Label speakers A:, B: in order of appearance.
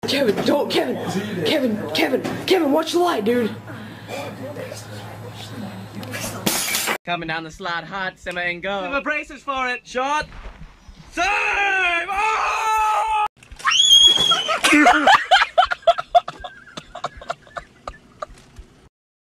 A: Kevin, don't, Kevin, watch the light, dude.
B: Coming down the slide hard, simmer and go. Simmer braces for it. Shot. Save! Oh!